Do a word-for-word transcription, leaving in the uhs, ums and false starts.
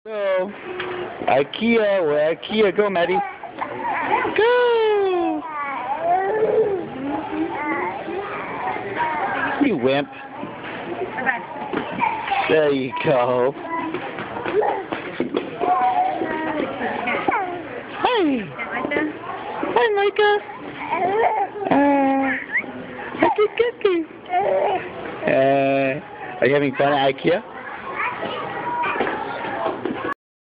Go. IKEA, we're IKEA. Go, Maddie. Go! You wimp. There you go. Hi. Hi, Micah. Uh, uh, are you having fun at IKEA?